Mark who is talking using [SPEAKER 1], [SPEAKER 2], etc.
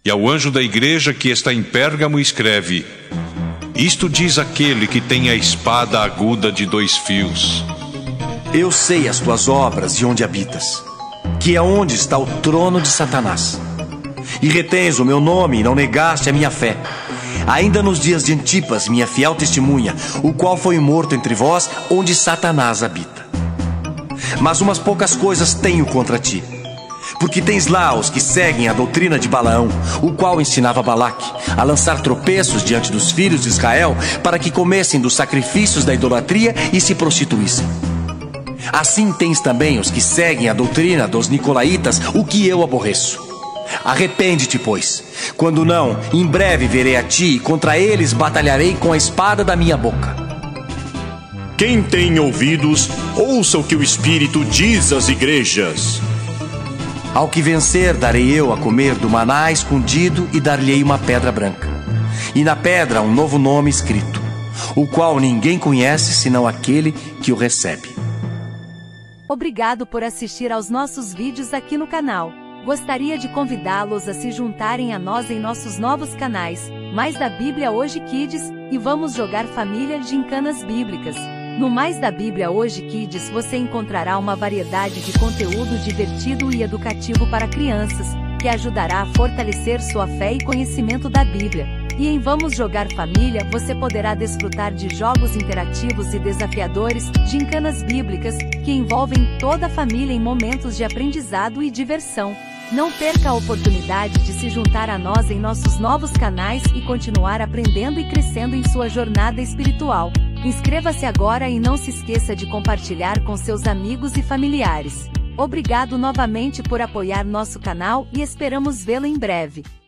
[SPEAKER 1] E ao anjo da igreja que está em Pérgamo escreve: Isto diz aquele que tem a espada aguda de 2 fios.
[SPEAKER 2] Eu sei as tuas obras e onde habitas, que é onde está o trono de Satanás. E retens o meu nome e não negaste a minha fé, ainda nos dias de Antipas, minha fiel testemunha, o qual foi morto entre vós, onde Satanás habita. Mas umas poucas coisas tenho contra ti, porque tens lá os que seguem a doutrina de Balaão, o qual ensinava Balaque a lançar tropeços diante dos filhos de Israel, para que comessem dos sacrifícios da idolatria e se prostituíssem. Assim tens também os que seguem a doutrina dos nicolaítas, o que eu aborreço. Arrepende-te, pois. Quando não, em breve virei a ti e contra eles batalharei com a espada da minha boca.
[SPEAKER 3] Quem tem ouvidos, ouça o que o Espírito diz às igrejas.
[SPEAKER 2] Ao que vencer, darei eu a comer do maná escondido e dar-lhe-ei uma pedra branca. E na pedra um novo nome escrito, o qual ninguém conhece senão aquele que o recebe.
[SPEAKER 4] Obrigado por assistir aos nossos vídeos aqui no canal. Gostaria de convidá-los a se juntarem a nós em nossos novos canais, Mais da Bíblia Hoje Kids, e Vamos Jogar Família Gincanas Bíblicas. No Mais da Bíblia Hoje Kids você encontrará uma variedade de conteúdo divertido e educativo para crianças, que ajudará a fortalecer sua fé e conhecimento da Bíblia. E em Vamos Jogar Família você poderá desfrutar de jogos interativos e desafiadores, gincanas bíblicas, que envolvem toda a família em momentos de aprendizado e diversão. Não perca a oportunidade de se juntar a nós em nossos novos canais e continuar aprendendo e crescendo em sua jornada espiritual. Inscreva-se agora e não se esqueça de compartilhar com seus amigos e familiares. Obrigado novamente por apoiar nosso canal e esperamos vê-lo em breve.